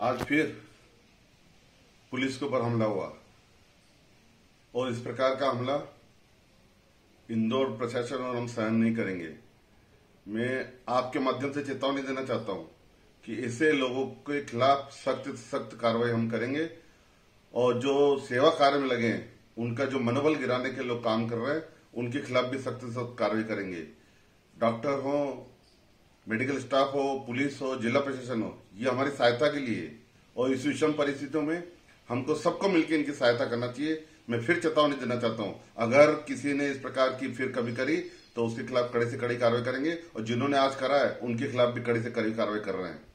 आज फिर पुलिस के ऊपर हमला हुआ और इस प्रकार का हमला इंदौर प्रशासन और हम सहन नहीं करेंगे। मैं आपके माध्यम से चेतावनी देना चाहता हूं कि ऐसे लोगों के खिलाफ सख्त से सख्त कार्रवाई हम करेंगे और जो सेवा कार्य में लगे हैं, उनका जो मनोबल गिराने के लोग काम कर रहे हैं, उनके खिलाफ भी सख्त से सख्त कार्रवाई करेंगे। डॉक्टर हो, मेडिकल स्टाफ हो, पुलिस हो, जिला प्रशासन हो, ये हमारी सहायता के लिए और इस विषम परिस्थितियों में हमको सबको मिलकर इनकी सहायता करना चाहिए। मैं फिर चेतावनी देना चाहता हूं, अगर किसी ने इस प्रकार की फिर कभी करी तो उसके खिलाफ कड़ी से कड़ी कार्रवाई करेंगे और जिन्होंने आज करा है उनके खिलाफ भी कड़ी से कड़ी कार्रवाई कर रहे हैं।